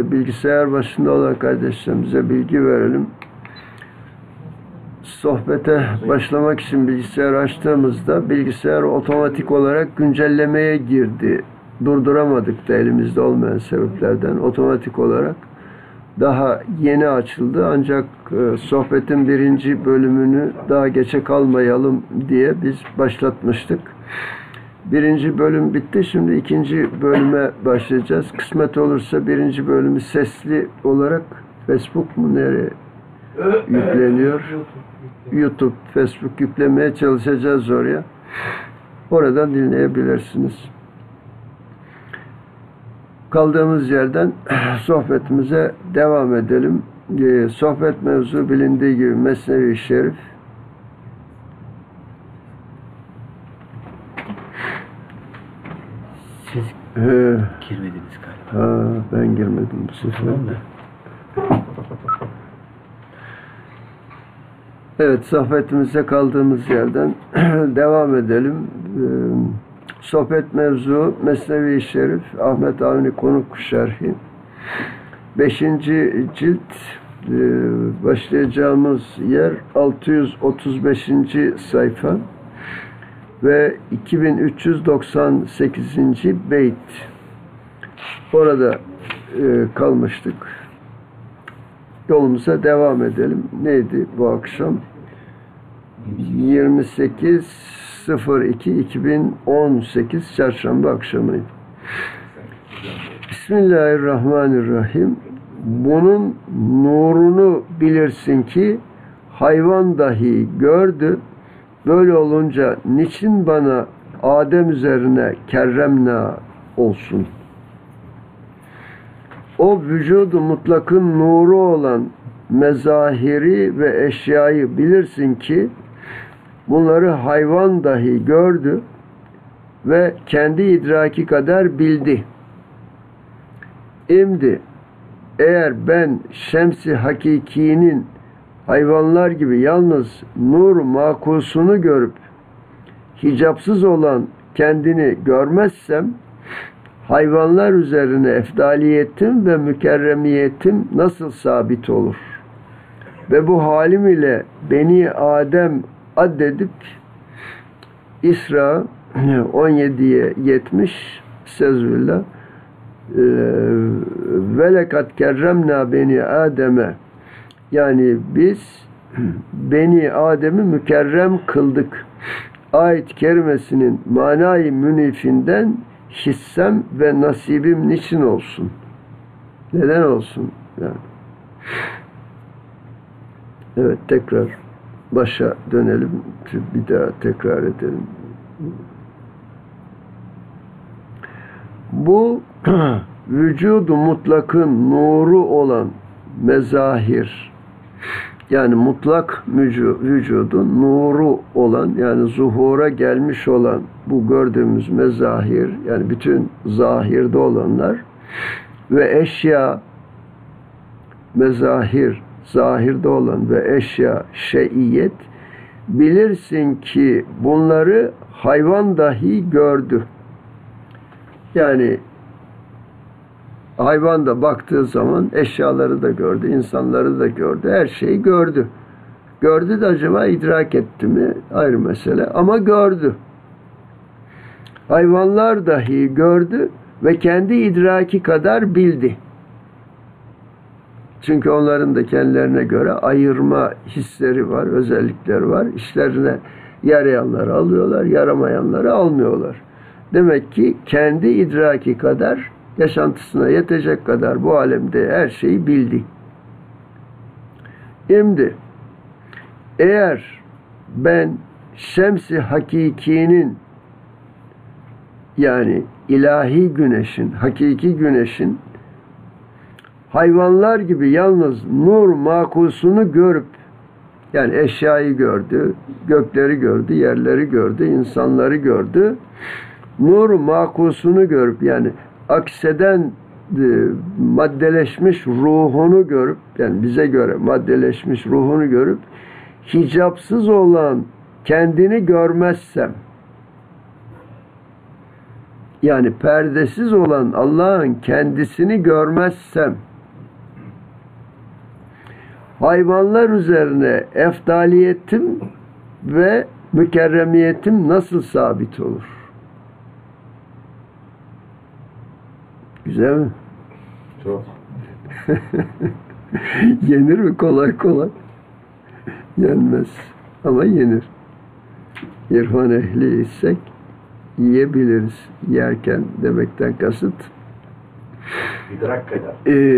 Bilgisayar başında olan kardeşlerimize bilgi verelim. Sohbete başlamak için bilgisayar açtığımızda bilgisayar otomatik olarak güncellemeye girdi. Durduramadık da elimizde olmayan sebeplerden otomatik olarak daha yeni açıldı. Ancak sohbetin birinci bölümünü daha geçe kalmayalım diye biz başlatmıştık. Birinci bölüm bitti. Şimdi ikinci bölüme başlayacağız. Kısmet olursa birinci bölümü sesli olarak Facebook mu nereye yükleniyor? YouTube, Facebook yüklemeye çalışacağız oraya. Oradan dinleyebilirsiniz. Kaldığımız yerden sohbetimize devam edelim. Sohbet mevzu bilindiği gibi Mesnevi Şerif. Siz girmediniz galiba. Ben girmedim bu sefer. Evet, sohbetimize kaldığımız yerden devam edelim. Sohbet mevzu Mesnevi Şerif, Ahmet Avni Konuk Şerhi. 5. cilt, başlayacağımız yer 635. sayfa ve 2398. beyt. Orada kalmıştık. Yolumuza devam edelim. Neydi bu akşam? 28.02.2018 Çarşamba akşamıydı. Bismillahirrahmanirrahim. Bunun nurunu bilirsin ki hayvan dahi gördü. Böyle olunca niçin bana Adem üzerine kerremna olsun? O vücudu mutlakın nuru olan mezahiri ve eşyayı bilirsin ki bunları hayvan dahi gördü ve kendi idraki kadar bildi. Şimdi eğer ben şems-i hakikinin hayvanlar gibi yalnız nur makusunu görüp hicapsız olan kendini görmezsem hayvanlar üzerine efdaliyetim ve mükerremiyetim nasıl sabit olur? Ve bu halim ile Beni Adem addedip İsra 17'ye 70 Sezvillah ve lekad kerremna Beni Adem'e, yani biz Beni Adem'i mükerrem kıldık. Ayet kerimesinin manayı münifinden hissem ve nasibim niçin olsun? Neden olsun? Yani. Evet, tekrar başa dönelim. Bir daha tekrar edelim. Bu vücudu mutlakın nuru olan mezahir, yani mutlak vücudun nuru olan, yani zuhura gelmiş olan bu gördüğümüz mezahir, yani bütün zahirde olanlar ve eşya, mezahir zahirde olan ve eşya şeyiyet, bilirsin ki bunları hayvan dahi gördü. Yani hayvan da baktığı zaman eşyaları da gördü, insanları da gördü, her şeyi gördü. Gördü de acaba idrak etti mi? Ayrı mesele, ama gördü. Hayvanlar dahi gördü ve kendi idraki kadar bildi. Çünkü onların da kendilerine göre ayırma hisleri var, özellikleri var. İşlerine yarayanları alıyorlar, yaramayanları almıyorlar. Demek ki kendi idraki kadar, yaşantısına yetecek kadar bu alemde her şeyi bildi. Şimdi eğer ben şems-i hakikinin, yani ilahi güneşin, hakiki güneşin hayvanlar gibi yalnız nur makusunu görüp, yani eşyayı gördü, gökleri gördü, yerleri gördü, insanları gördü, nur makusunu görüp, yani akseden maddeleşmiş ruhunu görüp, yani bize göre maddeleşmiş ruhunu görüp hicapsız olan kendini görmezsem, yani perdesiz olan Allah'ın kendisini görmezsem, hayvanlar üzerine efdaliyetim ve mükerremiyetim nasıl sabit olur? Güzel mi? Çok. Yenir mi kolay kolay? Yenmez. Ama yenir. İrfan ehli isek yiyebiliriz. Yerken demekten kasıt İdrak kadar.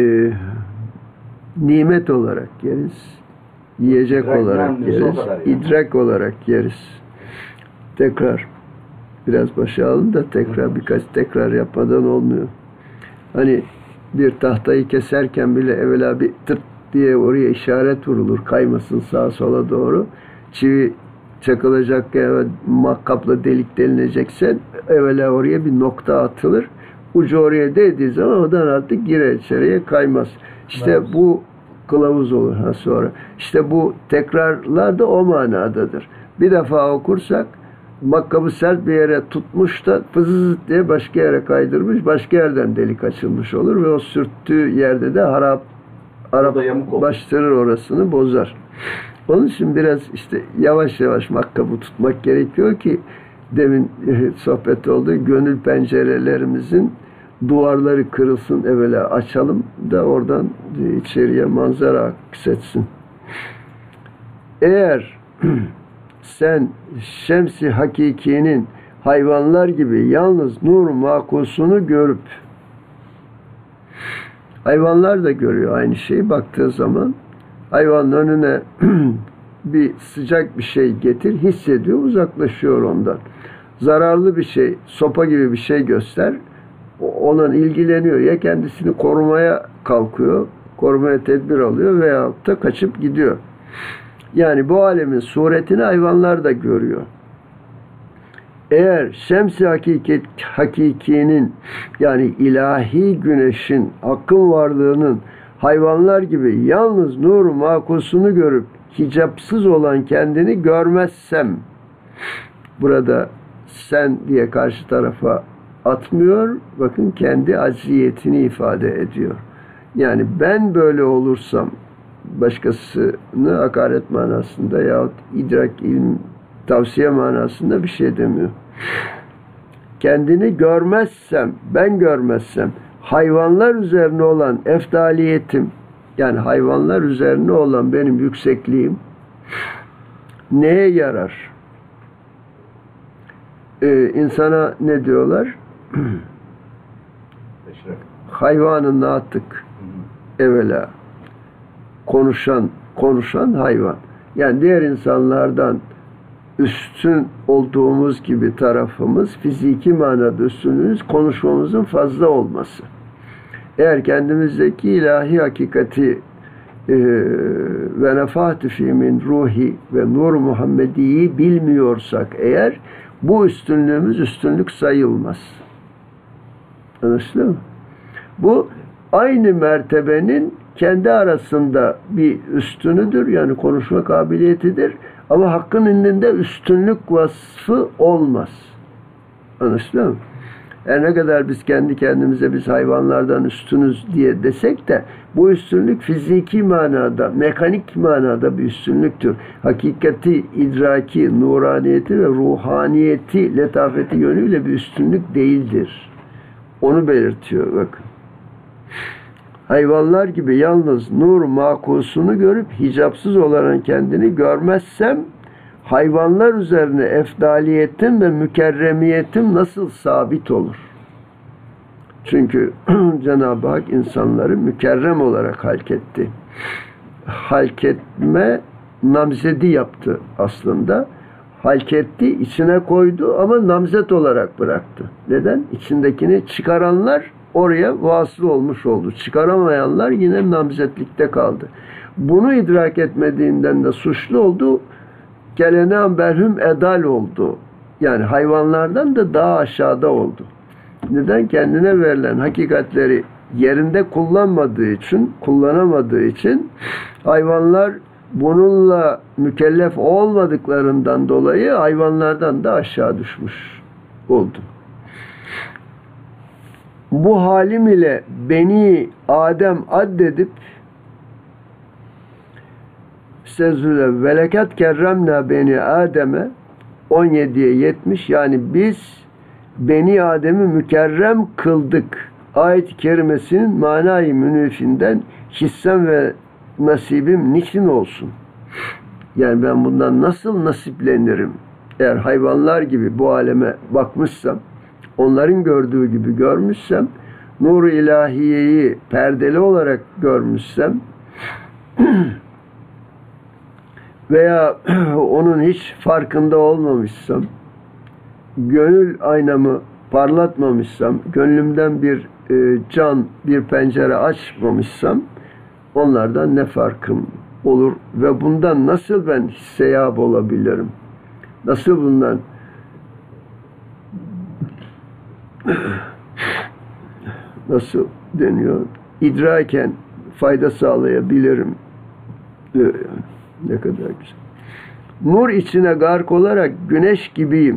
Nimet olarak yeriz. Yiyecek İdrak olarak yani, yeriz. o kadar yani. İdrak olarak yeriz. Tekrar. Biraz başa alın da tekrar birkaç tekrar yapmadan olmuyor. Hani bir tahtayı keserken bile evvela bir tırt diye oraya işaret vurulur. Kaymasın sağa sola doğru. Çivi çakılacak ya makkapla delik delinecekse evvela oraya bir nokta atılır. Ucu oraya değdiği zaman odan artık girer içeriye kaymaz. İşte Evet. bu kılavuz olur sonra. İşte bu tekrarlar da o manadadır. Bir defa okursak makkabı sert bir yere tutmuş da fızız diye başka yere kaydırmış, başka yerden delik açılmış olur ve o sürttüğü yerde de Arap bastırır orasını, bozar. Onun için biraz işte yavaş yavaş makkabı tutmak gerekiyor ki demin sohbet oldu. Gönül pencerelerimizin duvarları kırılsın evvela açalım da oradan içeriye manzara aksetsin. Eğer sen şems-i hakikinin hayvanlar gibi yalnız nur makusunu görüp hayvanlar da görüyor aynı şeyi baktığı zaman hayvanın önüne bir sıcak bir şey getir hissediyor uzaklaşıyor ondan. Zararlı bir şey sopa gibi bir şey göster ondan ilgileniyor ya kendisini korumaya kalkıyor korumaya tedbir alıyor veyahut da kaçıp gidiyor. Yani bu alemin suretini hayvanlar da görüyor. Eğer şems-i hakikinin yani ilahi güneşin, hakkın varlığının hayvanlar gibi yalnız nur makusunu görüp hicapsız olan kendini görmezsem burada sen diye karşı tarafa atmıyor. Bakın kendi acziyetini ifade ediyor. Yani ben böyle olursam başkasını hakaret manasında yahut idrak, ilim, tavsiye manasında bir şey demiyor. Kendini görmezsem, ben görmezsem, hayvanlar üzerine olan efdaliyetim, yani hayvanlar üzerine olan benim yüksekliğim neye yarar? İnsana ne diyorlar? Hayvanın natık evvela. Konuşan hayvan. Yani diğer insanlardan üstün olduğumuz gibi tarafımız, fiziki manada üstünlüğümüz, konuşmamızın fazla olması. Eğer kendimizdeki ilahi hakikati ve nefahtü fî min ruhi ve nur Muhammedi'yi bilmiyorsak eğer bu üstünlüğümüz üstünlük sayılmaz. Anlaşıldı mı? Bu aynı mertebenin kendi arasında bir üstünüdür. Yani konuşma kabiliyetidir. Ama hakkın indinde üstünlük vasfı olmaz. Anlaşıldı mı? Her ne kadar biz kendi kendimize biz hayvanlardan üstünüz diye desek de bu üstünlük fiziki manada, mekanik manada bir üstünlüktür. Hakikati, idraki, nuraniyeti ve ruhaniyeti, letafeti yönüyle bir üstünlük değildir. Onu belirtiyor bakın. Hayvanlar gibi yalnız nur makusunu görüp hicapsız olarak kendini görmezsem hayvanlar üzerine efdaliyetim ve mükerremiyetim nasıl sabit olur? Çünkü Cenab-ı Hak insanları mükerrem olarak halketti. Halketme namzedi yaptı aslında. Halketti, içine koydu ama namzet olarak bıraktı. Neden? İçindekini çıkaranlar oraya vasıl olmuş oldu. Çıkaramayanlar yine namzetlikte kaldı. Bunu idrak etmediğinden de suçlu oldu. Kelena berhum edal oldu. Yani hayvanlardan da daha aşağıda oldu. Neden? Kendine verilen hakikatleri yerinde kullanamadığı için hayvanlar bununla mükellef olmadıklarından dolayı hayvanlardan da aşağı düşmüş oldu. Bu halim ile beni Adem addedip Estağfirullah. Velekat kerremna beni Adem'e 17'ye 70, yani biz Beni Adem'i mükerrem kıldık. Ayet-i kerimesinin manayı münefinden hissem ve nasibim niçin olsun? Yani ben bundan nasıl nasiplenirim? Eğer hayvanlar gibi bu aleme bakmışsam, onların gördüğü gibi görmüşsem, nur-u ilahiyeyi perdeli olarak görmüşsem veya onun hiç farkında olmamışsam, gönül aynamı parlatmamışsam, gönlümden bir can, bir pencere açmamışsam, onlardan ne farkım olur ve bundan nasıl ben hisseyab olabilirim? Nasıl bundan nasıl deniyor? İdraken fayda sağlayabilirim. Ne kadar güzel. Nur içine gark olarak güneş gibiyim.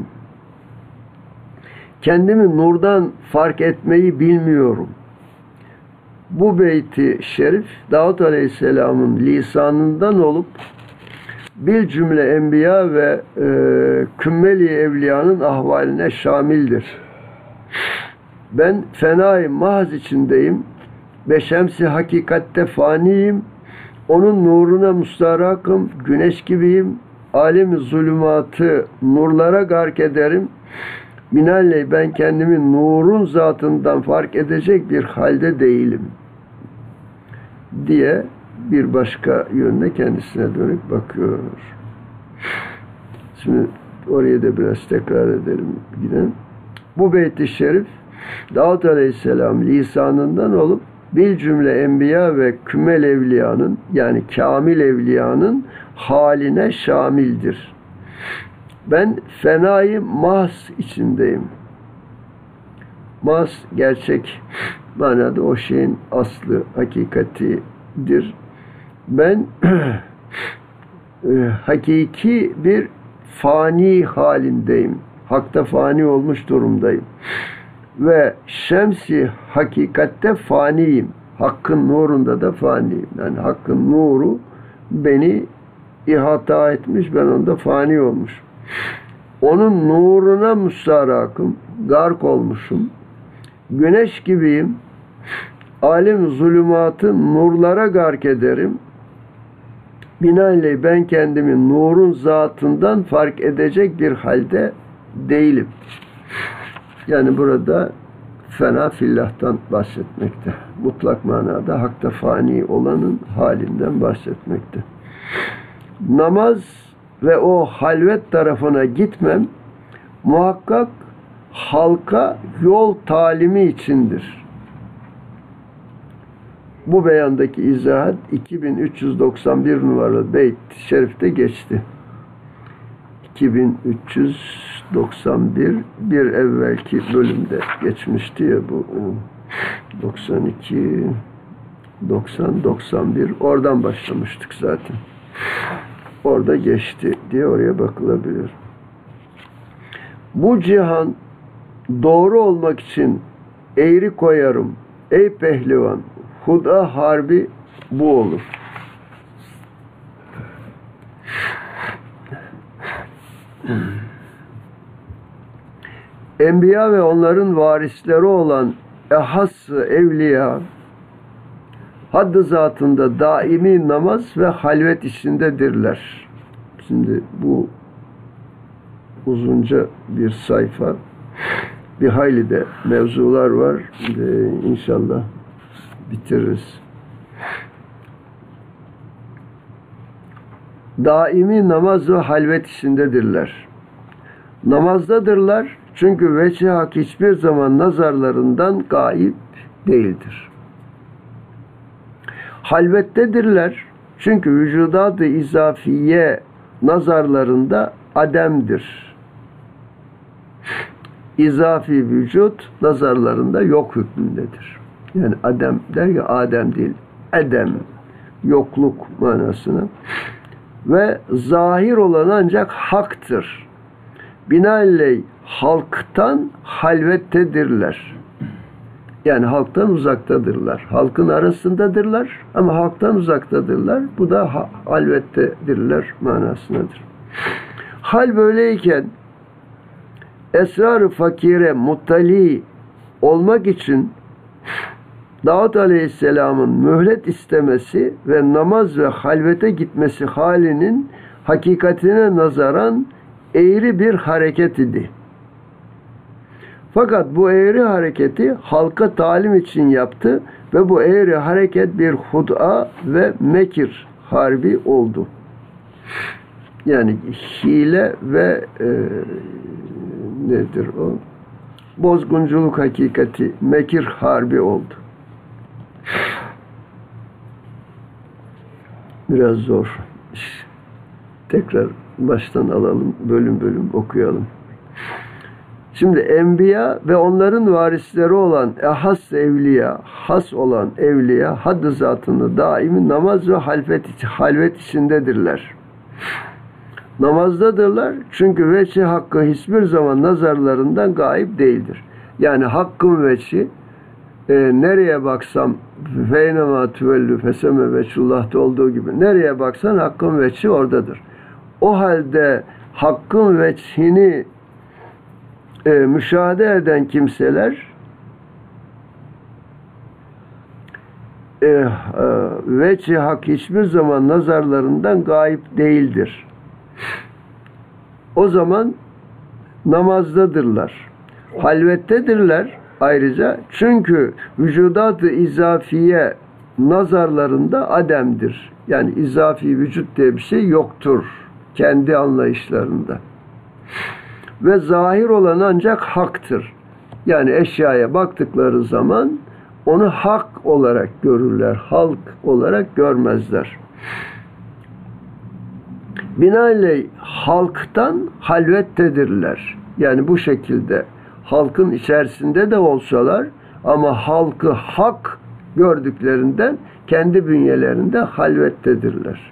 Kendimi nurdan fark etmeyi bilmiyorum. Bu beyti şerif Davud Aleyhisselam'ın lisanından olup bir cümle enbiya ve kümmeli evliyanın ahvaline şamildir. Ben fenai mahz içindeyim ve şemsi hakikatte faniyim. Onun nuruna mustarakım, güneş gibiyim. Alem-i zulümatı nurlara gark ederim. Binaenaleyh ben kendimi nurun zatından fark edecek bir halde değilim diye bir başka yönde kendisine dönük bakıyor. Şimdi oraya da biraz tekrar edelim. Gidelim. Bu beyt-i şerif Davud Aleyhisselam lisanından olup bir cümle enbiya ve kümmel evliyanın, yani kamil evliyanın haline şamildir. Ben fenayı mahz içindeyim. Mahz gerçek manada o şeyin aslı, hakikatidir. Ben hakiki bir fani halindeyim. Hakta fani olmuş durumdayım. Ve şemsi hakikatte faniyim. Hakkın nurunda da faniyim. Yani hakkın nuru beni ihata etmiş, ben onda fani olmuşum. Onun nuruna müstarakım, gark olmuşum. Güneş gibiyim. Alem zulümatı nurlara gark ederim. Binaenaleyh ben kendimi nurun zatından fark edecek bir halde değilim. Yani burada fena fillah'tan bahsetmekte. Mutlak manada hakta fani olanın halinden bahsetmekte. Namaz ve o halvet tarafına gitmem muhakkak halka yol talimi içindir. Bu beyandaki izahat 2391 numaralı beyt-i şerifte geçti. 2391 bir evvelki bölümde geçmişti ya, bu 92 90 91 oradan başlamıştık zaten. Orada geçti diye oraya bakılabilir. Bu cihan doğru olmak için eğri koyarım. Ey pehlivan, huda harbi bu olur. Enbiya ve onların varisleri olan ehas-ı evliya hadd-ı zatında daimi namaz ve halvet içindedirler. Şimdi bu uzunca bir sayfa, bir hayli de mevzular var. İnşallah bitiririz. Daimi namaz ve halvet içindedirler. Namazdadırlar çünkü vecih hak hiçbir zaman nazarlarından gaib değildir. Halvettedirler çünkü vücudat-ı izafiye nazarlarında ademdir. İzafi vücut nazarlarında yok hükmündedir. Yani adem der ya, adem değil, edem, yokluk manasına. Ve zahir olan ancak haktır. Binaenaleyh halktan halvettedirler. Yani halktan uzaktadırlar. Halkın arasındadırlar ama halktan uzaktadırlar. Bu da halvettedirler manasındadır. Hal böyleyken esrar-ı fakire muttali olmak için Davud Aleyhisselam'ın mühlet istemesi ve namaz ve halvete gitmesi halinin hakikatine nazaran eğri bir hareket idi. Fakat bu eğri hareketi halka talim için yaptı ve bu eğri hareket bir hud'a ve mekir harbi oldu. Yani hile ve nedir o? Bozgunculuk hakikati, mekir harbi oldu. Biraz zor. Tekrar baştan alalım, bölüm bölüm okuyalım. Şimdi enbiya ve onların varisleri olan ehas evliya, has olan evliya hadd-ı zatında daimi namaz ve halvet içindedirler. Namazdadırlar çünkü veçhi hakkı hiçbir zaman nazarlarından gayip değildir. Yani hakkın veçhi nereye baksam feynema tüvellü feseme veçhullah'ta olduğu gibi nereye baksan hakkın veçhi oradadır. O halde hakkın veçhini müşahede eden kimseler veçhi hak hiçbir zaman nazarlarından gayip değildir. O zaman namazdadırlar. Halvettedirler ayrıca çünkü vücudat-ı izafiye nazarlarında ademdir. Yani izafi vücut diye bir şey yoktur kendi anlayışlarında. Ve zahir olan ancak haktır. Yani eşyaya baktıkları zaman onu hak olarak görürler, halk olarak görmezler. Binaenaleyh halktan halvettedirler. Yani bu şekilde halkın içerisinde de olsalar ama halkı hak gördüklerinden kendi bünyelerinde halvettedirler.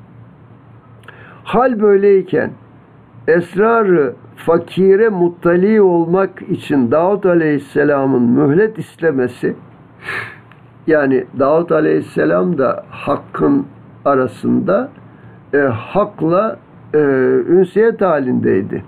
Hal böyleyken esrar-ı fakire muttali olmak için Davud Aleyhisselam'ın mühlet istemesi, yani Davud Aleyhisselam da hakkın arasında hakla ünsiyet halindeydi.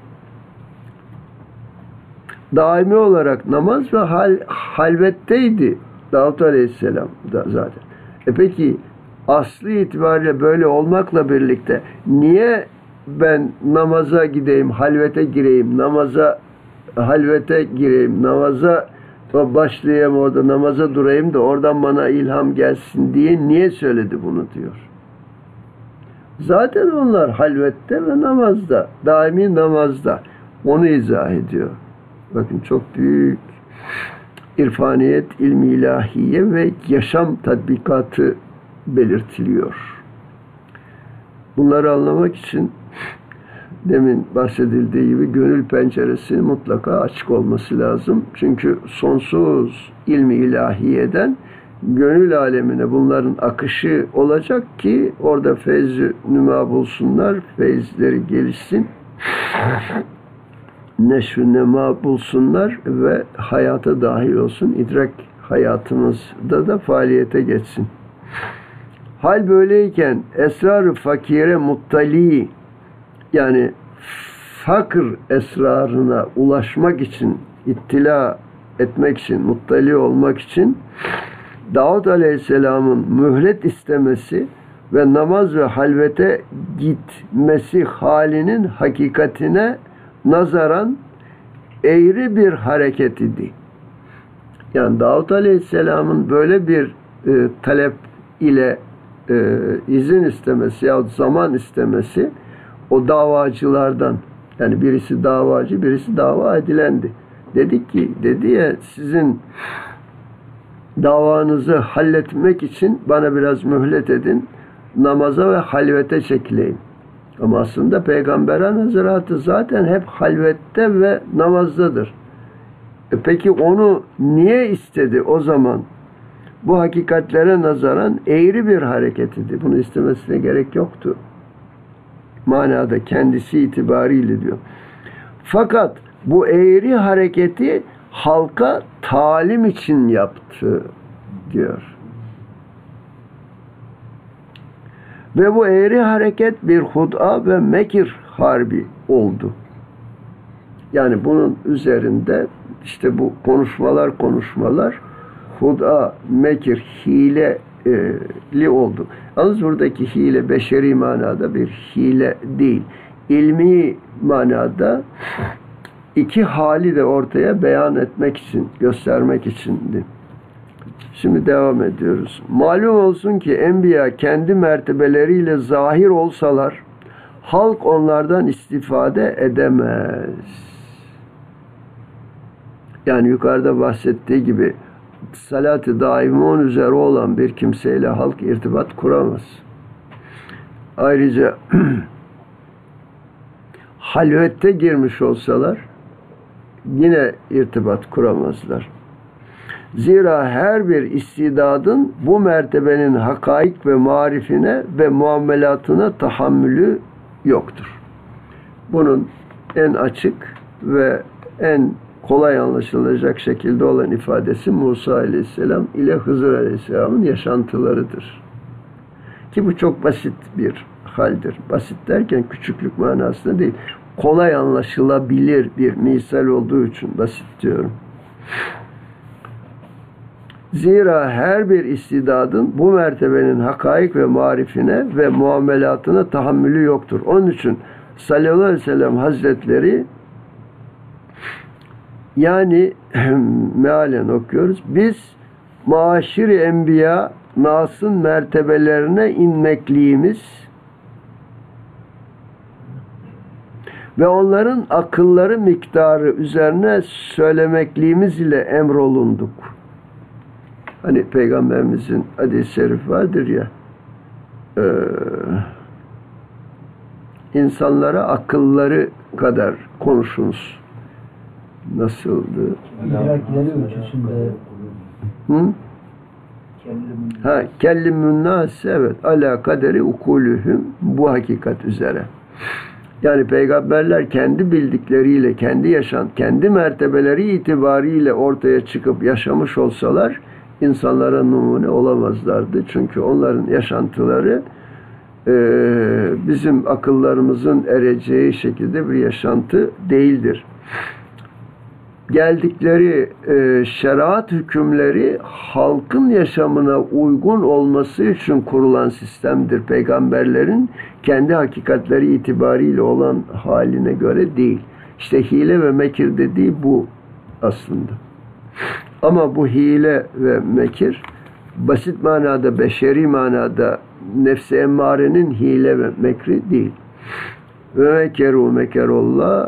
Daimi olarak namaz ve halvetteydi Davud Aleyhisselam da zaten. Peki aslı itibariyle böyle olmakla birlikte niye ben namaza gideyim, halvete gireyim, halvete gireyim, namaza başlayayım, orada namaza durayım da oradan bana ilham gelsin diye niye söyledi bunu diyor. Zaten onlar halvette ve namazda, daimi namazda. Onu izah ediyor. Bakın çok büyük irfaniyet, ilmi ilahiye ve yaşam tatbikatı belirtiliyor. Bunları anlamak için demin bahsedildiği gibi gönül penceresi mutlaka açık olması lazım. Çünkü sonsuz ilmi ilahiyeden gönül alemine bunların akışı olacak ki orada feyz-i nüma bulsunlar, feyizleri gelişsin, neşv-i nema bulsunlar ve hayata dahil olsun, idrak hayatımızda da faaliyete geçsin. Hal böyleyken esrar-ı fakire muttali, yani fakir esrarına ulaşmak için, ittila etmek için, muttali olmak için Davud Aleyhisselam'ın mühlet istemesi ve namaz ve halvete gitmesi halinin hakikatine nazaran eğri bir hareket idi. Yani Davud Aleyhisselam'ın böyle bir talep ile izin istemesi yahut zaman istemesi o davacılardan, yani birisi davacı, birisi dava edilendi. Dedi ya sizin davanızı halletmek için bana biraz mühlet edin, namaza ve halvete çekileyim. Ama aslında Peygamber'in hazaratı zaten hep halvette ve namazdadır. Peki onu niye istedi o zaman? Bu hakikatlere nazaran eğri bir hareket idi. Bunu istemesine gerek yoktu. Manada kendisi itibariyle diyor. Fakat bu eğri hareketi halka talim için yaptı diyor. Ve bu eğri hareket bir hud'a ve mekir harbi oldu. Yani bunun üzerinde işte bu konuşmalar hud'a, mekir, hileli oldu. Yalnız buradaki hile beşeri manada bir hile değil. İlmi manada iki hali de ortaya beyan etmek için, göstermek içindi. Şimdi devam ediyoruz. Malum olsun ki enbiya kendi mertebeleriyle zahir olsalar halk onlardan istifade edemez. Yani yukarıda bahsettiği gibi salat-ı daimon üzere olan bir kimseyle halk irtibat kuramaz. Ayrıca halvette girmiş olsalar yine irtibat kuramazlar. Zira her bir istidadın bu mertebenin hakaik ve marifine ve muamelatına tahammülü yoktur. Bunun en açık ve en kolay anlaşılacak şekilde olan ifadesi Musa Aleyhisselam ile Hızır Aleyhisselam'ın yaşantılarıdır. Ki bu çok basit bir haldir. Basit derken küçüklük manasında değil. Kolay anlaşılabilir bir misal olduğu için basit diyorum. Zira her bir istidadın bu mertebenin hakaik ve marifine ve muamelatına tahammülü yoktur. Onun için sallallahu aleyhi ve sellem Hazretleri yani mealen okuyoruz. Biz maaşir-i enbiya nasın mertebelerine inmekliğimiz ve onların akılları miktarı üzerine söylemekliğimiz ile emrolunduk. Hani Peygamberimizin hadis-i şerif vardır ya, insanlara akılları kadar konuşunuz. Nasıldı? İdrakleri ölçüsünde. Hı? Kellimün nas, evet. Ala kaderi ukulühüm, bu hakikat üzere. Yani peygamberler kendi bildikleriyle, kendi mertebeleri itibariyle ortaya çıkıp yaşamış olsalar insanlara numune olamazlardı. Çünkü onların yaşantıları bizim akıllarımızın ereceği şekilde bir yaşantı değildir. Geldikleri şeriat hükümleri halkın yaşamına uygun olması için kurulan sistemdir. Peygamberlerin kendi hakikatleri itibariyle olan haline göre değil. İşte hile ve mekir dediği bu aslında. Ama bu hile ve mekir basit manada, beşeri manada nefs-i emmarenin hile ve mekri değil. Ve mekeru mekerullah,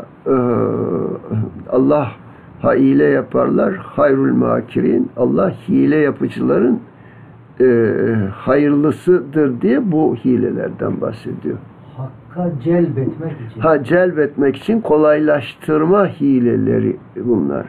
Allah hile yaparlar, hayrul makirin, Allah hile yapıcıların hayırlısıdır diye bu hilelerden bahsediyor. Hakka celbetmek için. Celbetmek için kolaylaştırma hileleri bunlar.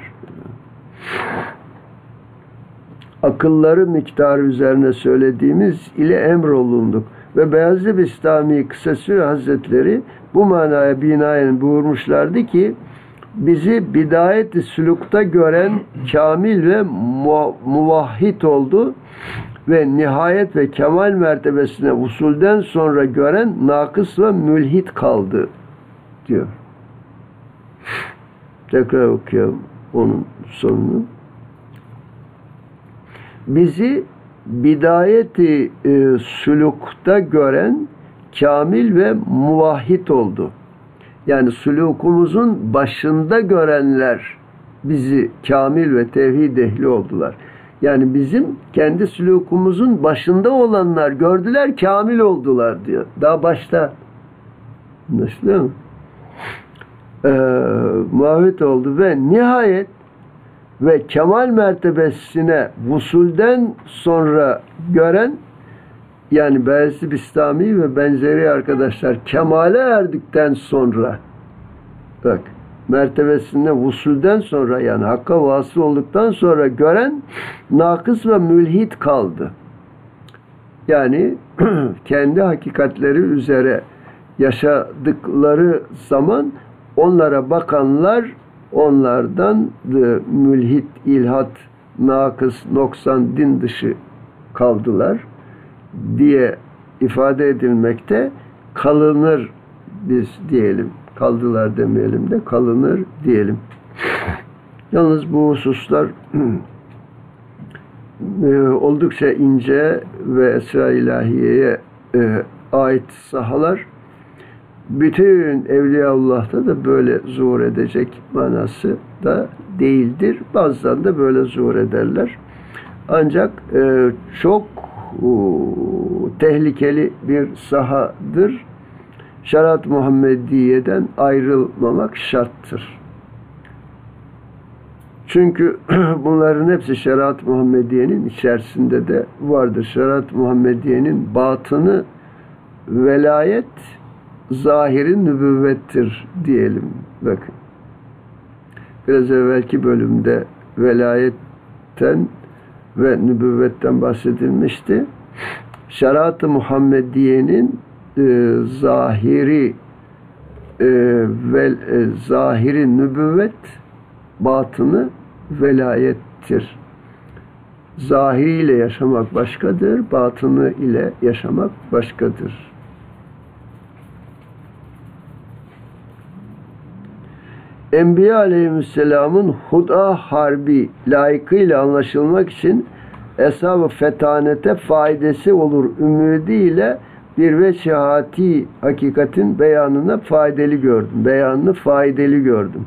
Akılları miktarı üzerine söylediğimiz ile emrolunduk. Ve Beyazlı Bistami Kısasü Hazretleri bu manaya binaen buyurmuşlardı ki bizi bidayet-i sülükte gören kamil ve muvahhid oldu ve nihayet ve kemal mertebesine usulden sonra gören nakıs ve mülhit kaldı diyor. Tekrar okuyalım onun sonunu. Bizi bidayeti sülükte gören kamil ve muvahhid oldu. Yani sülûkumuzun başında görenler bizi kamil ve tevhid ehli oldular. Yani bizim kendi sülûkumuzun başında olanlar gördüler, kamil oldular diyor. Daha başta. Anlaşılıyor mu? Muvahhid oldu ve nihayet ve kemal mertebesine vusulden sonra gören, yani Beyazlı Bistami ve benzeri arkadaşlar kemale erdikten sonra, bak, mertebesine vusulden sonra, yani hakka vasıl olduktan sonra gören nakıs ve mülhit kaldı. Yani kendi hakikatleri üzere yaşadıkları zaman onlara bakanlar onlardan mülhit, ilhat, nakıs, noksan, din dışı kaldılar diye ifade edilmekte. Kalınır biz diyelim. Kaldılar demeyelim de kalınır diyelim. Yalnız bu hususlar oldukça ince ve esra-i ilahiyeye ait sahalar. Bütün Evliyaullah'ta da böyle zuhur edecek manası da değildir. Bazen de böyle zuhur ederler. Ancak çok tehlikeli bir sahadır. Şeriat-ı Muhammediye'den ayrılmamak şarttır. Çünkü bunların hepsi Şeriat-ı Muhammediye'nin içerisinde de vardır. Şeriat-ı Muhammediye'nin batını velayet, zahiri nübüvvettir diyelim. Bakın. Biraz evvelki bölümde velayetten ve nübüvvetten bahsedilmişti. Şeriat-ı Muhammediye'nin zahiri zahiri nübüvvet, batını velayettir. Zahiriyle yaşamak başkadır, batını ile yaşamak başkadır. Enbiya aleyhisselamın Huda Harbi layıkıyla anlaşılmak için eshab-ı fetanete faydası olur ümidiyle bir veçhati hakikatin beyanını faydalı gördüm. Beyanını faydalı gördüm.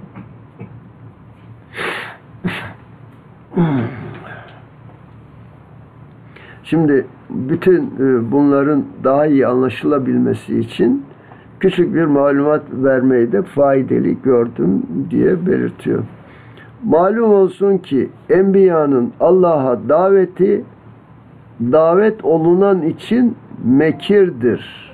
Şimdi bütün bunların daha iyi anlaşılabilmesi için küçük bir malumat vermeyi de faydalı gördüm diye belirtiyor. Malum olsun ki Enbiya'nın Allah'a daveti davet olunan için mekirdir.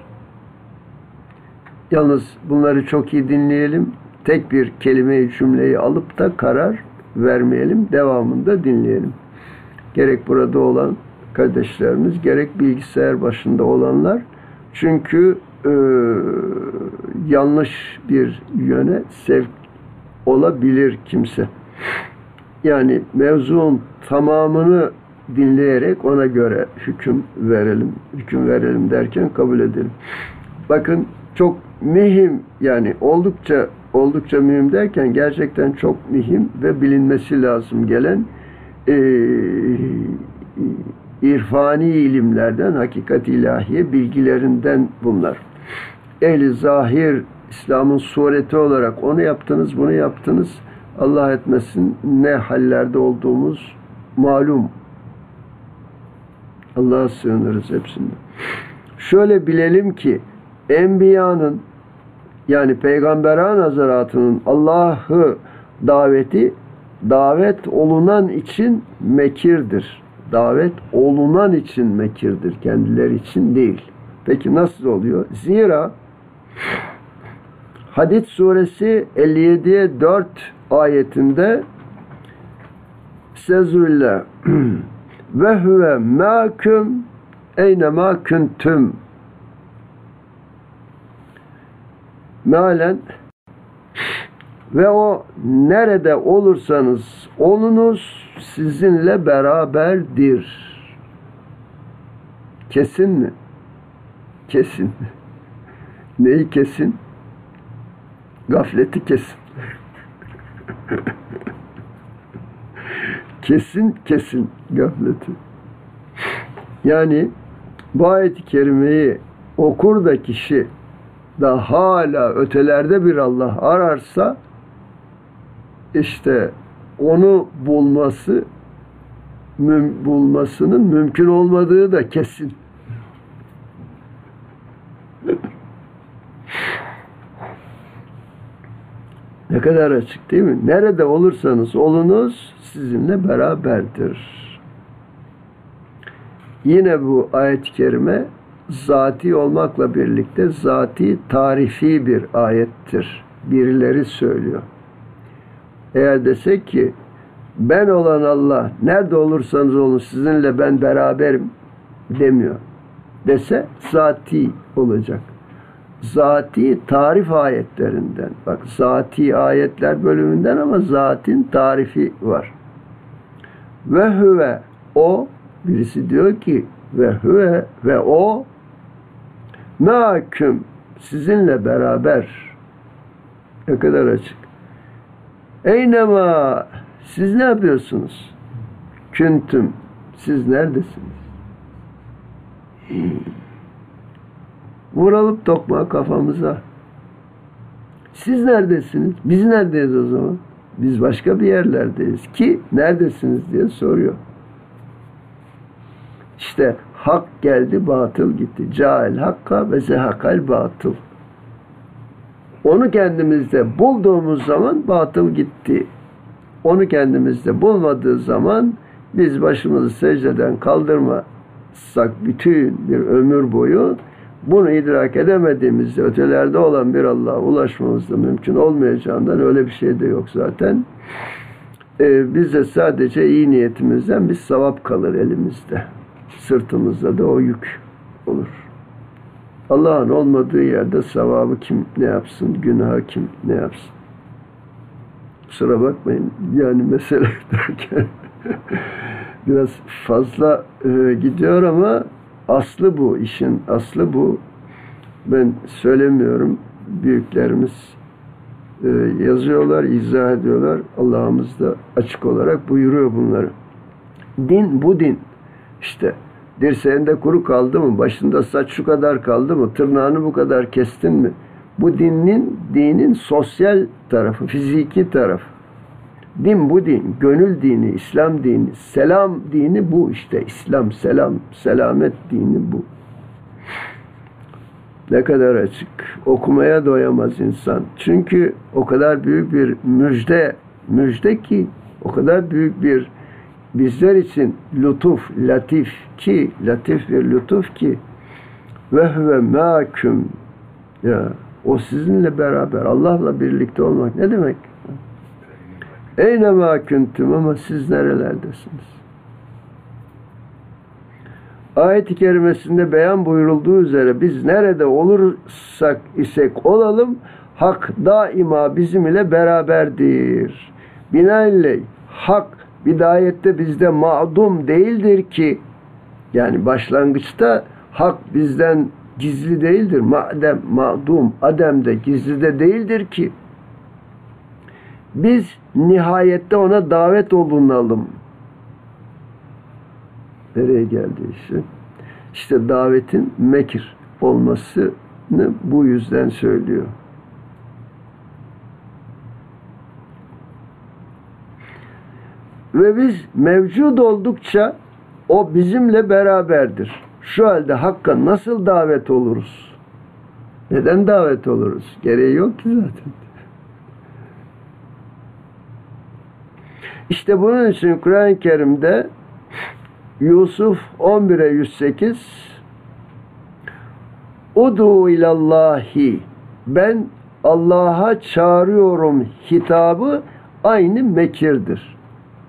Yalnız bunları çok iyi dinleyelim. Tek bir kelimeyi, cümleyi alıp da karar vermeyelim. Devamında dinleyelim. Gerek burada olan kardeşlerimiz, gerek bilgisayar başında olanlar. Çünkü yanlış bir yöne sevk olabilir kimse. Yani mevzuun tamamını dinleyerek ona göre hüküm verelim. Hüküm verelim derken kabul edelim. Bakın çok mühim, yani oldukça mühim derken gerçekten çok mühim ve bilinmesi lazım gelen irfani ilimlerden, hakikat ilahiye bilgilerinden bunlar. Ehli zahir İslam'ın sureti olarak onu yaptınız, bunu yaptınız. Allah etmesin ne hallerde olduğumuz malum. Allah'a sığınırız hepsinde. Şöyle bilelim ki Enbiya'nın, yani Peygamberan Hazretleri'nin Allah'ı daveti davet olunan için mekirdir. Davet olunan için mekirdir. Kendileri için değil. Peki nasıl oluyor? Zira Hadid suresi 57'ye 4 ayetinde Sezülillah ve huve mâküm eynemâ küntüm mealen ve o nerede olursanız olunuz sizinle beraberdir. Kesin mi? Kesin. Neyi kesin? Gafleti kesin. kesin gafleti. Yani bu ayet-i kerimeyi okur da kişi da hala ötelerde bir Allah ararsa işte onu bulmasının mümkün olmadığı da kesin. Ne kadar açık değil mi? Nerede olursanız olunuz sizinle beraberdir. Yine bu ayet-i kerime zati olmakla birlikte zati tarifi bir ayettir. Birileri söylüyor. Eğer desek ki ben olan Allah nerede olursanız olun sizinle ben beraberim demiyor. Dese zati olacak. zati tarif ayetlerinden. Bak, zati ayetler bölümünden ama zatin tarifi var. Ve huve, o, birisi diyor ki ve huve, ve o mâküm, sizinle beraber. Ne kadar açık. Eynema, siz ne yapıyorsunuz? Küntüm, siz neredesiniz? Vuralım tokmağı kafamıza. Siz neredesiniz? Biz neredeyiz o zaman? Biz başka bir yerlerdeyiz ki neredesiniz diye soruyor. İşte hak geldi, batıl gitti. Cahil hakka ve zehakal batıl. Onu kendimizde bulduğumuz zaman batıl gitti. Onu kendimizde bulmadığı zaman biz başımızı secdeden kaldırmasak bütün bir ömür boyu bunu idrak edemediğimizde ötelerde olan bir Allah'a ulaşmamız da mümkün olmayacağından öyle bir şey de yok zaten. Bize sadece iyi niyetimizden bir sevap kalır elimizde. Sırtımızda da o yük olur. Allah'ın olmadığı yerde sevabı kim ne yapsın, günahı kim ne yapsın? Kusura bakmayın. Yani mesele derken biraz fazla gidiyor ama aslı bu. İşin aslı bu. Ben söylemiyorum. Büyüklerimiz yazıyorlar, izah ediyorlar. Allah'ımız da açık olarak buyuruyor bunları. Din bu din. İşte dirseğinde kuru kaldı mı? Başında saç şu kadar kaldı mı? Tırnağını bu kadar kestin mi? Bu dinin sosyal tarafı, fiziki tarafı. Din bu din. Gönül dini, İslam dini, selam dini bu işte. İslam, selam, selamet dini bu. Ne kadar açık. Okumaya doyamaz insan. Çünkü o kadar büyük bir müjde ki, o kadar büyük bir bizler için lütuf, latif bir lütuf ki ve huve mâküm, ya o sizinle beraber, Allah'la birlikte olmak ne demek? Eyne mâ küntüm, ama siz nerelerdesiniz? Ayet-i kerimesinde beyan buyurulduğu üzere biz nerede olursak isek olalım, hak daima bizim ile beraberdir. Binaenaleyh hak bidayette bizde ma'dum değildir ki, yani başlangıçta hak bizden gizli değildir. Ma'dum, adem de gizli de değildir ki biz nihayette ona davet olunalım. Nereye geldi işi? İşte davetin mekir olmasını bu yüzden söylüyor. Ve biz mevcut oldukça o bizimle beraberdir. Şu halde Hakk'a nasıl davet oluruz? Neden davet oluruz? Gereği yok ki zaten. İşte bunun için Kur'an-ı Kerim'de Yusuf 11'e 108 Udu ilallahi, ben Allah'a çağırıyorum hitabı aynı mekirdir.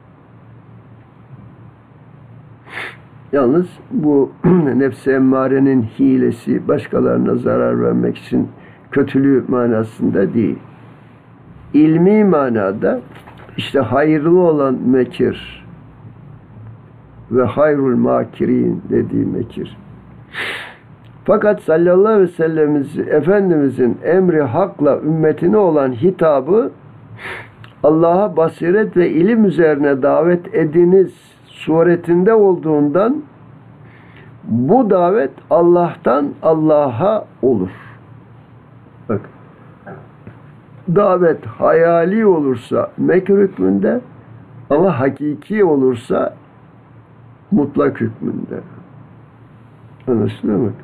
Yalnız bu nefs-i emmarenin hilesi, başkalarına zarar vermek için kötülüğü manasında değil. İlmi manada işte hayırlı olan mekir ve hayrul makirin dediği mekir. Fakat sallallahu aleyhi ve sellem Efendimizin emri hakla ümmetine olan hitabı Allah'a basiret ve ilim üzerine davet ediniz suretinde olduğundan bu davet Allah'tan Allah'a olur. Bak, davet hayali olursa mekr hükmünde, ama hakiki olursa mutlak hükmünde. Anlaşılıyor mu?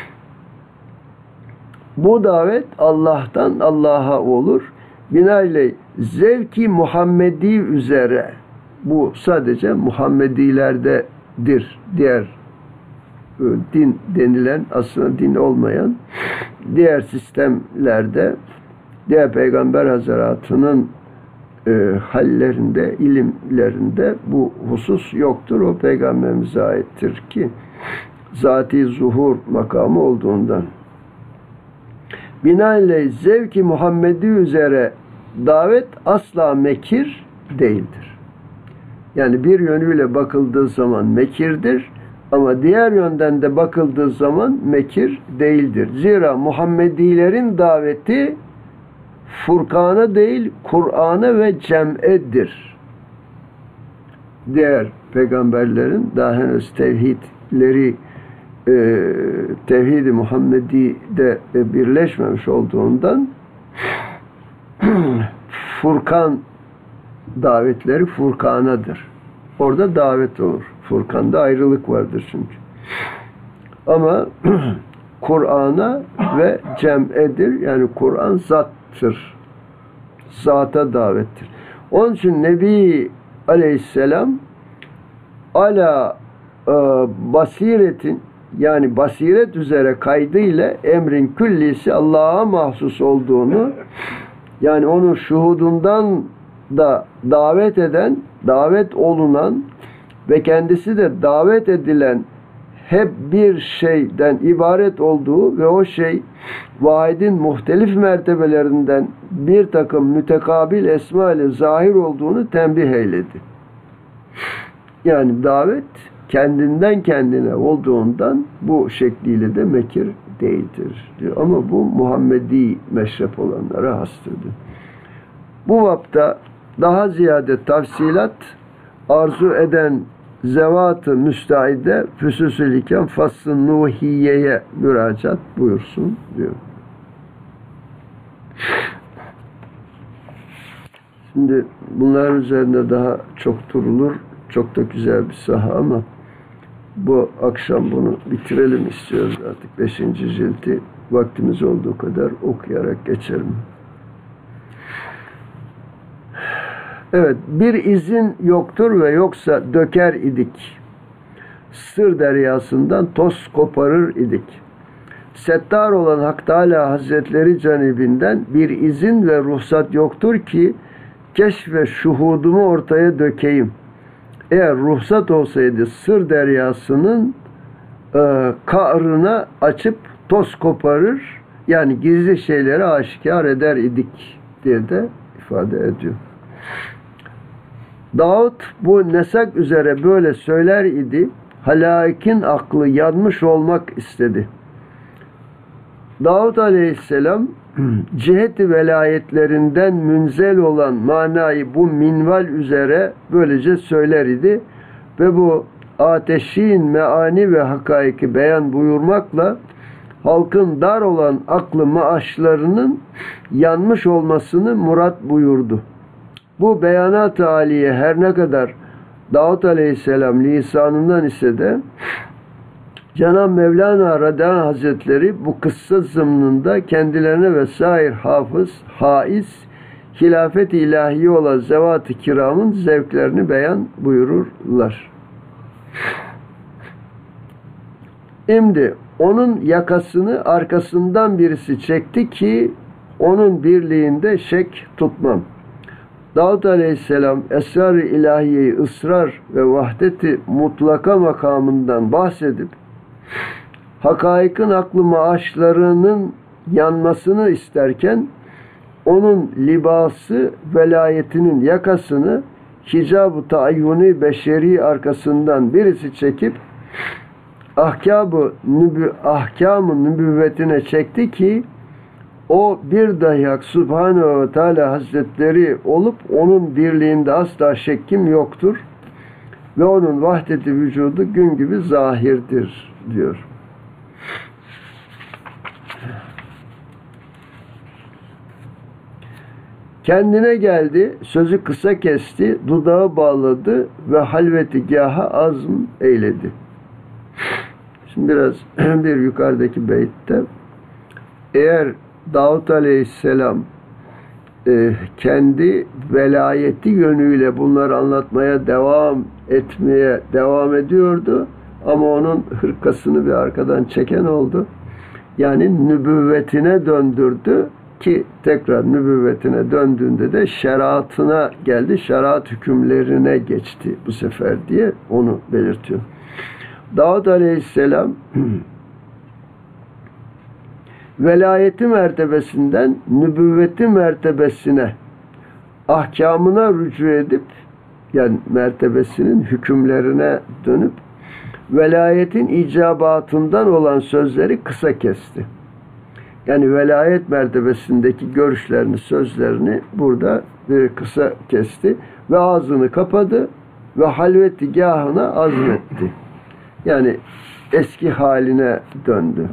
Bu davet Allah'tan Allah'a olur. Binaenaleyh zevki Muhammedi üzere, bu sadece Muhammedilerdedir. Diğer din denilen, aslında din olmayan diğer sistemlerde, diğer Peygamber Hazretleri'nin hallerinde, ilimlerinde bu husus yoktur. O Peygamberimize aittir ki zati zuhur makamı olduğundan. Binaenaleyh zevki Muhammedi üzere davet asla mekir değildir. Yani bir yönüyle bakıldığı zaman mekirdir ama diğer yönden de bakıldığı zaman mekir değildir. Zira Muhammedilerin daveti Furkan'a değil, Kur'an'a ve cem'edir. Diğer peygamberlerin daha henüz tevhidleri Tevhid-i Muhammedi'de birleşmemiş olduğundan Furkan davetleri Furkan'adır. Orada davet olur. Furkan'da ayrılık vardır çünkü. Ama Kur'an'a ve cem'edir. Yani Kur'an zattır. Zata davettir. Onun için Nebi Aleyhisselam ala basiretin, yani basiret üzere kaydı ile emrin küllisi Allah'a mahsus olduğunu, yani onun şuhudundan da davet eden, davet olunan ve kendisi de davet edilen hep bir şeyden ibaret olduğu ve o şey vahidin muhtelif mertebelerinden bir takım mütekabil esma ile zahir olduğunu tembih eyledi. Yani davet kendinden kendine olduğundan bu şekliyle de mekir değildir diyor. Ama bu Muhammedi meşrep olanlara hastır. Bu bapta daha ziyade tafsilat arzu eden zevat-ı müstaide füsus-ül hikam fasl-ı nuhiyeye müracaat buyursun diyor. Şimdi bunların üzerinde daha çok durulur. Çok da güzel bir saha ama bu akşam bunu bitirelim istiyoruz artık. 5. cildi vaktimiz olduğu kadar okuyarak geçelim. Evet, bir izin yoktur ve yoksa döker idik. Sır deryasından toz koparır idik. Settar olan Hak Teâlâ Hazretleri canibinden bir izin ve ruhsat yoktur ki keşf ve şuhudumu ortaya dökeyim. Eğer ruhsat olsaydı sır deryasının ka'rına açıp toz koparır, yani gizli şeyleri aşikar eder idik diye de ifade ediyor. Davut bu nesak üzere böyle söyler idi. Halakin aklı yanmış olmak istedi. Davut Aleyhisselam ciheti velayetlerinden münzel olan manayı bu minval üzere böylece söyler idi ve bu ateşin meani ve hakaiki beyan buyurmakla halkın dar olan aklı maaşlarının yanmış olmasını murat buyurdu. Bu beyanat-ı aliye her ne kadar Davut Aleyhisselam lisanından ise de Cenab-ı Mevlana Radâ Hazretleri bu kıssa zımnında kendilerine vesair hafız, haiz, hilafet-i ilahiye olan zevat-ı kiramın zevklerini beyan buyururlar. Şimdi onun yakasını arkasından birisi çekti ki onun birliğinde şek tutmam. Davud Aleyhisselam esrar-ı ilahiyeyi ısrar ve vahdeti mutlaka makamından bahsedip hakaikin aklı maaşlarının yanmasını isterken onun libası velayetinin yakasını hicab-ı taayyuni beşeri arkasından birisi çekip ahkam-ı nübüvvetine çekti ki o bir dahi Hak Subhanehu ve Teala Hazretleri olup onun birliğinde asla şekkim yoktur ve onun vahdeti vücudu gün gibi zahirdir diyor. Kendine geldi, sözü kısa kesti, dudağı bağladı ve halvetigâha azm eyledi. Şimdi biraz bir yukarıdaki beytte eğer Davut Aleyhisselam kendi velayeti yönüyle bunları anlatmaya devam ediyordu ama onun hırkasını bir arkadan çeken oldu. Yani nübüvvetine döndürdü ki tekrar nübüvvetine döndüğünde de şeriatına geldi. Şeriat hükümlerine geçti bu sefer diye onu belirtiyor. Davud Aleyhisselam velayeti mertebesinden nübüvveti mertebesine, ahkamına rücu edip, yani mertebesinin hükümlerine dönüp, velayetin icabatından olan sözleri kısa kesti. Yani velayet mertebesindeki görüşlerini, sözlerini burada kısa kesti ve ağzını kapadı ve halvetigahına azmetti. Yani eski haline döndü.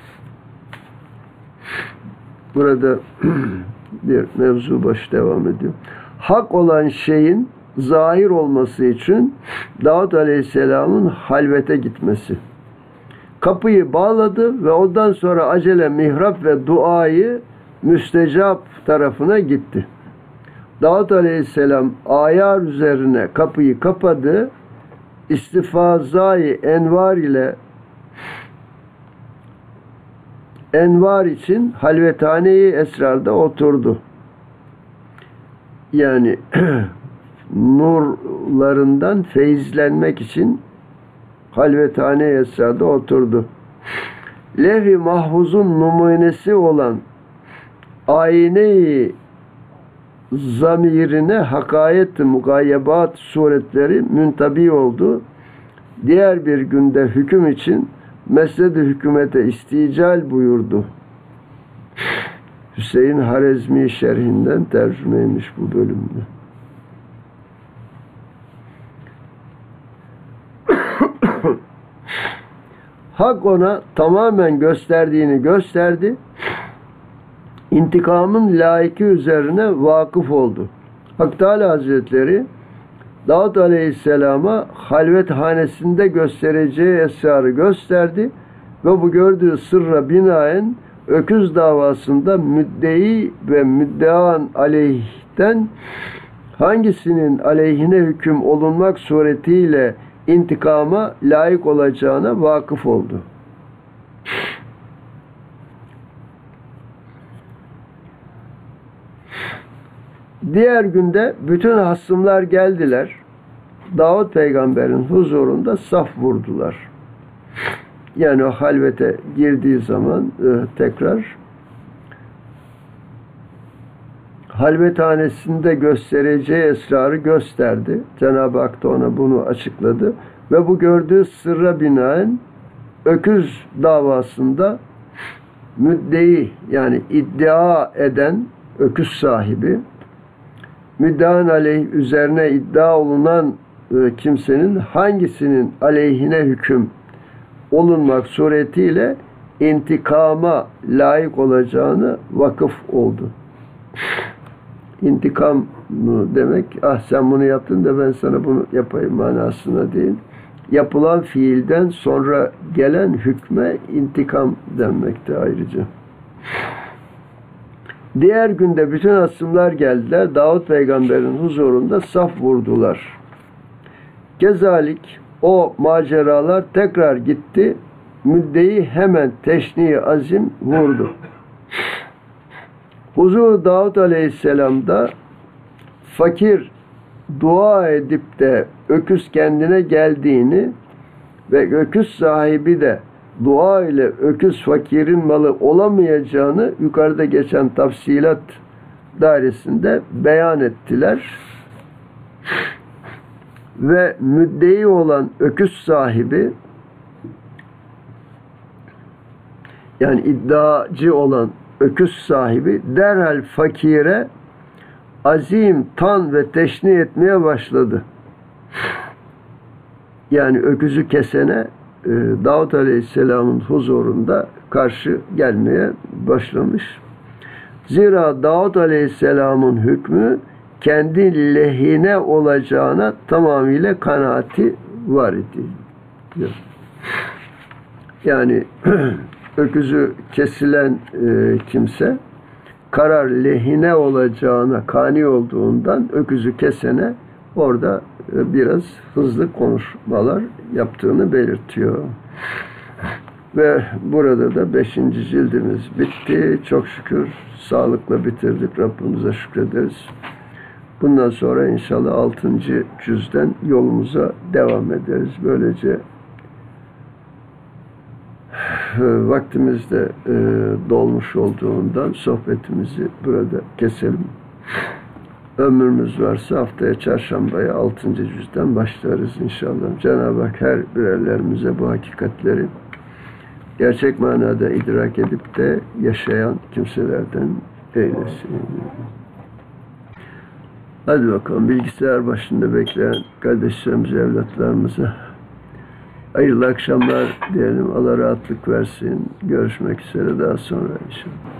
Burada bir mevzu başı devam ediyor. Hak olan şeyin zahir olması için Davud Aleyhisselam'ın halvete gitmesi. Kapıyı bağladı ve ondan sonra acele mihrap ve duayı müstecap tarafına gitti. Davud Aleyhisselam ayar üzerine kapıyı kapadı. İstifazayı envar için halvethaneyi esrarda oturdu. Yani nurlarından feyizlenmek için halvethane-i esrarda oturdu. Levh-i mahfuzun numunesi olan ayne-i zamirine hakayet-i mugayyebat suretleri müntabi oldu. Diğer bir günde hüküm için mesned-i hükümete istical buyurdu. Hüseyin Harezmi şerhinden tercümeymiş bu bölümde. Hak ona tamamen gösterdiğini gösterdi. İntikamın layıkı üzerine vakıf oldu. Hak Teâlâ Hazretleri Davud Aleyhisselam'a halvethanesinde göstereceği esrarı gösterdi ve bu gördüğü sırra binaen öküz davasında müddei ve müddean aleyhten hangisinin aleyhine hüküm olunmak suretiyle intikama layık olacağına vakıf oldu. Diğer günde bütün hasımlar geldiler. Davud peygamberin huzurunda saf vurdular. Yani o halvete girdiği zaman tekrar halvethanesinde göstereceği esrarı gösterdi. Cenab-ı Hak da ona bunu açıkladı. Ve bu gördüğü sırra binaen öküz davasında müddei, yani iddia eden öküz sahibi, müddean aleyh üzerine iddia olunan kimsenin hangisinin aleyhine hüküm olunmak suretiyle intikama layık olacağını vakıf oldu. İntikam demek, ah sen bunu yaptın da ben sana bunu yapayım manasına değil. Yapılan fiilden sonra gelen hükme intikam denmekte ayrıca. Diğer günde bütün hasımlar geldiler. Davud peygamberin huzurunda saf vurdular. Kezalik o maceralar tekrar gitti. Müddeyi hemen teşni azim vurdu. Huzur Davud Aleyhisselam'da fakir dua edip de öküz kendine geldiğini ve öküz sahibi de dua ile öküz fakirin malı olamayacağını yukarıda geçen tafsilat dairesinde beyan ettiler. Ve müddei olan öküz sahibi, yani iddiacı olan öküz sahibi derhal fakire azim, tan ve teşni etmeye başladı. Yani öküzü kesene Davud Aleyhisselam'ın huzurunda karşı gelmeye başlamış. Zira Davud Aleyhisselam'ın hükmü kendi lehine olacağına tamamıyla kanaati var idi. Yani öküzü kesilen kimse karar lehine olacağına kani olduğundan öküzü kesene orada biraz hızlı konuşmalar yaptığını belirtiyor. Ve burada da 5. cildimiz bitti. Çok şükür sağlıkla bitirdik. Rabbimize şükrederiz. Bundan sonra inşallah 6. cüzden yolumuza devam ederiz. Böylece vaktimiz de dolmuş olduğundan sohbetimizi burada keselim. Ömrümüz varsa haftaya çarşambaya 6. cüzden başlarız inşallah. Cenab-ı Hak her birerlerimize bu hakikatleri gerçek manada idrak edip de yaşayan kimselerden eylesin. Hadi bakalım, bilgisayar başında bekleyen kardeşlerimize, evlatlarımıza hayırlı akşamlar diyelim. Allah rahatlık versin. Görüşmek üzere daha sonra inşallah.